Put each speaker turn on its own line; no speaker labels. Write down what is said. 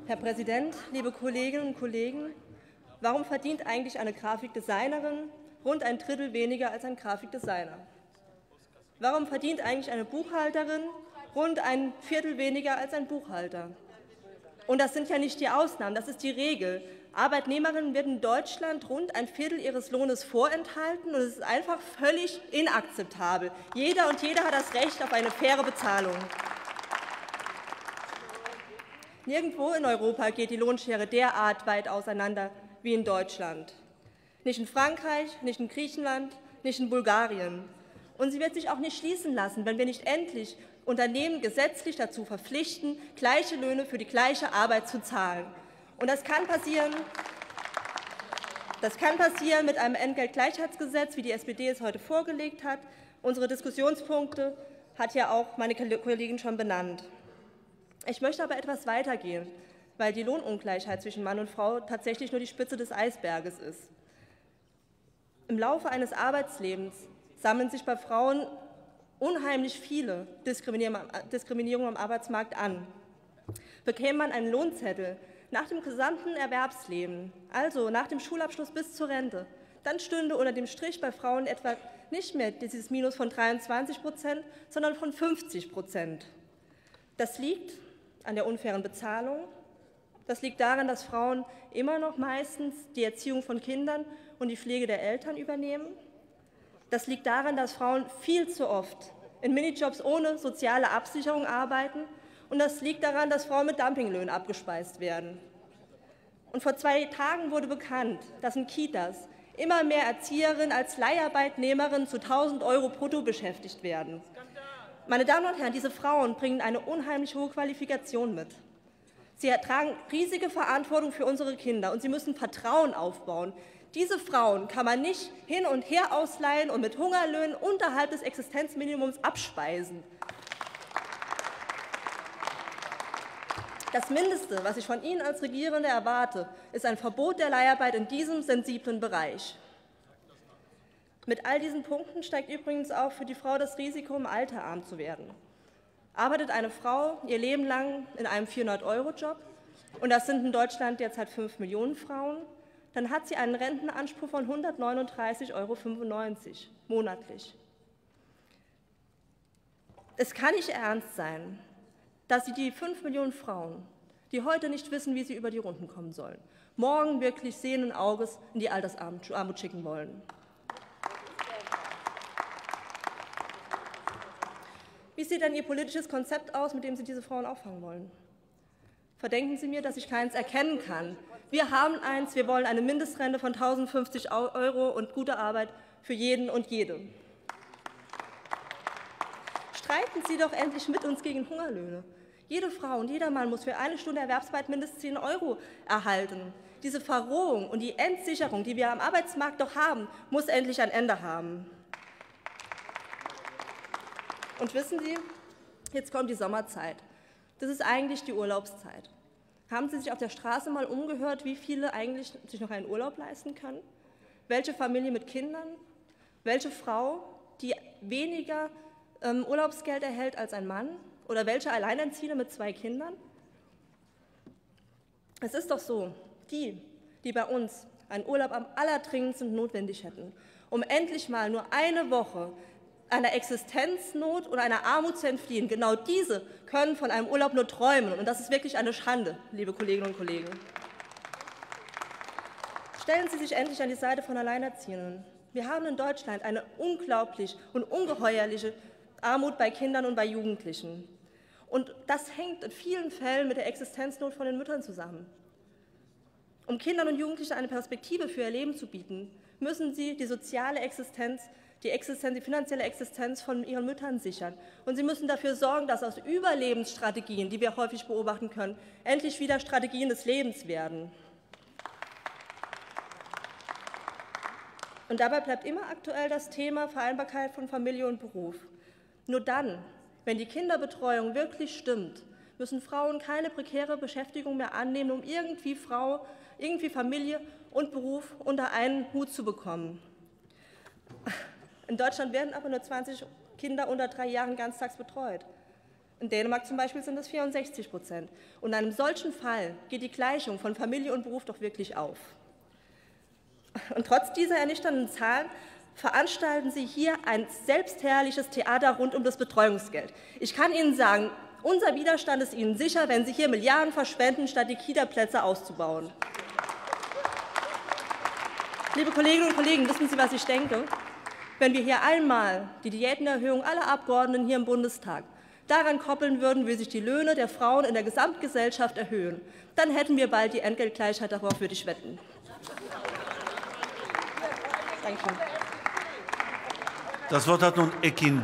Herr Präsident, liebe Kolleginnen und Kollegen! Warum verdient eigentlich eine Grafikdesignerin rund ein Drittel weniger als ein Grafikdesigner? Warum verdient eigentlich eine Buchhalterin rund ein Viertel weniger als ein Buchhalter? Und das sind ja nicht die Ausnahmen, das ist die Regel. Arbeitnehmerinnen werden in Deutschland rund ein Viertel ihres Lohnes vorenthalten, und es ist einfach völlig inakzeptabel. Jeder und jede hat das Recht auf eine faire Bezahlung. Nirgendwo in Europa geht die Lohnschere derart weit auseinander wie in Deutschland. Nicht in Frankreich, nicht in Griechenland, nicht in Bulgarien. Und sie wird sich auch nicht schließen lassen, wenn wir nicht endlich Unternehmen gesetzlich dazu verpflichten, gleiche Löhne für die gleiche Arbeit zu zahlen. Und das kann passieren mit einem Entgeltgleichheitsgesetz, wie die SPD es heute vorgelegt hat. Unsere Diskussionspunkte hat ja auch meine Kollegin schon benannt. Ich möchte aber etwas weitergehen, weil die Lohnungleichheit zwischen Mann und Frau tatsächlich nur die Spitze des Eisberges ist. Im Laufe eines Arbeitslebens sammeln sich bei Frauen unheimlich viele Diskriminierungen am Arbeitsmarkt an. Bekäme man einen Lohnzettel nach dem gesamten Erwerbsleben, also nach dem Schulabschluss bis zur Rente, dann stünde unter dem Strich bei Frauen etwa nicht mehr dieses Minus von 23%, sondern von 50%. Das liegt an der unfairen Bezahlung. Das liegt daran, dass Frauen immer noch meistens die Erziehung von Kindern und die Pflege der Eltern übernehmen. Das liegt daran, dass Frauen viel zu oft in Minijobs ohne soziale Absicherung arbeiten. Und das liegt daran, dass Frauen mit Dumpinglöhnen abgespeist werden. Und vor 2 Tagen wurde bekannt, dass in Kitas immer mehr Erzieherinnen als Leiharbeitnehmerinnen zu 1.000 € brutto beschäftigt werden. Meine Damen und Herren, diese Frauen bringen eine unheimlich hohe Qualifikation mit. Sie tragen riesige Verantwortung für unsere Kinder, und sie müssen Vertrauen aufbauen. Diese Frauen kann man nicht hin und her ausleihen und mit Hungerlöhnen unterhalb des Existenzminimums abspeisen. Das Mindeste, was ich von Ihnen als Regierende erwarte, ist ein Verbot der Leiharbeit in diesem sensiblen Bereich. Mit all diesen Punkten steigt übrigens auch für die Frau das Risiko, im Alter arm zu werden. Arbeitet eine Frau ihr Leben lang in einem 400-Euro-Job, und das sind in Deutschland derzeit 5 Millionen Frauen, dann hat sie einen Rentenanspruch von 139,95 € monatlich. Es kann nicht ernst sein, dass Sie die 5 Millionen Frauen, die heute nicht wissen, wie sie über die Runden kommen sollen, morgen wirklich sehenden Auges in die Altersarmut schicken wollen. Wie sieht denn Ihr politisches Konzept aus, mit dem Sie diese Frauen auffangen wollen? Verdenken Sie mir, dass ich keins erkennen kann. Wir haben eins, wir wollen eine Mindestrente von 1.050 € und gute Arbeit für jeden und jede. Streiten Sie doch endlich mit uns gegen Hungerlöhne. Jede Frau und jeder Mann muss für eine Stunde Erwerbsarbeit mindestens 10 € erhalten. Diese Verrohung und die Entsicherung, die wir am Arbeitsmarkt doch haben, muss endlich ein Ende haben. Und wissen Sie, jetzt kommt die Sommerzeit. Das ist eigentlich die Urlaubszeit. Haben Sie sich auf der Straße mal umgehört, wie viele eigentlich sich noch einen Urlaub leisten können? Welche Familie mit Kindern? Welche Frau, die weniger Urlaubsgeld erhält als ein Mann? Oder welche Alleinerziehende mit 2 Kindern? Es ist doch so, die bei uns einen Urlaub am allerdringendsten notwendig hätten, um endlich mal nur eine Woche einer Existenznot oder einer Armut zu entfliehen, genau diese können von einem Urlaub nur träumen. Und das ist wirklich eine Schande, liebe Kolleginnen und Kollegen. Stellen Sie sich endlich an die Seite von Alleinerziehenden. Wir haben in Deutschland eine unglaublich und ungeheuerliche Armut bei Kindern und bei Jugendlichen. Und das hängt in vielen Fällen mit der Existenznot von den Müttern zusammen. Um Kindern und Jugendlichen eine Perspektive für ihr Leben zu bieten, müssen sie die soziale Existenz, die finanzielle Existenz von ihren Müttern sichern. Und sie müssen dafür sorgen, dass aus Überlebensstrategien, die wir häufig beobachten können, endlich wieder Strategien des Lebens werden. Und dabei bleibt immer aktuell das Thema Vereinbarkeit von Familie und Beruf. Nur dann, wenn die Kinderbetreuung wirklich stimmt, müssen Frauen keine prekäre Beschäftigung mehr annehmen, um irgendwie Familie und Beruf unter einen Hut zu bekommen. In Deutschland werden aber nur 20 Kinder unter 3 Jahren ganztags betreut. In Dänemark zum Beispiel sind es 64%. Und in einem solchen Fall geht die Gleichung von Familie und Beruf doch wirklich auf. Und trotz dieser ernüchternden Zahlen veranstalten Sie hier ein selbstherrliches Theater rund um das Betreuungsgeld. Ich kann Ihnen sagen, unser Widerstand ist Ihnen sicher, wenn Sie hier Milliarden verschwenden, statt die Kita-Plätze auszubauen. Liebe Kolleginnen und Kollegen, wissen Sie, was ich denke? Wenn wir hier einmal die Diätenerhöhung aller Abgeordneten hier im Bundestag daran koppeln würden, wie sich die Löhne der Frauen in der Gesamtgesellschaft erhöhen, dann hätten wir bald die Entgeltgleichheit, darauf würde ich wetten. Dankeschön.
Das Wort hat nun Ekin